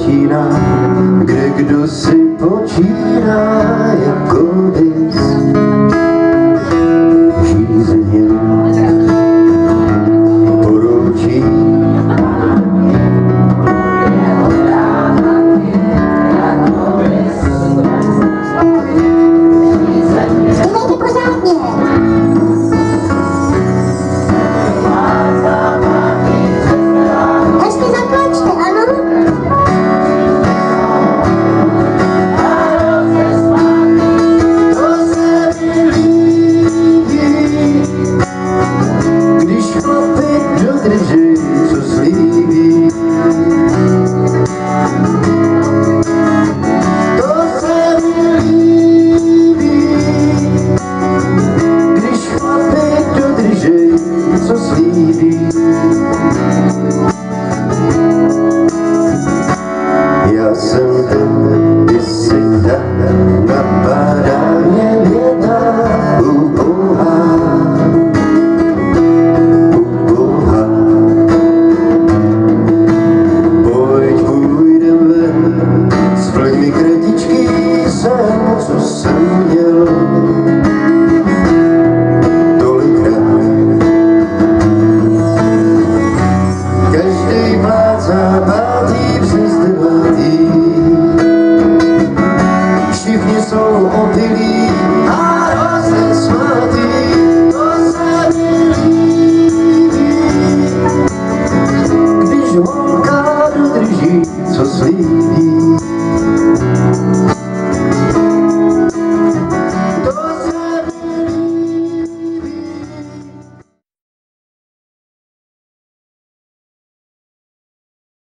začíná, kde kdo si počíná jako bys. Žízeně poroučí. Co slíbí, to se mi líbí, když chlapi dodržej, co slíbí. Já jsem ten, kdy si tak napadá mě věta ubohá. Co jsem měl tolikrát. Každý plácá pátý přes devátý. Všichni jsou opilí a rozesmátí. To se mi líbí, když holka dodrží, co slíbí.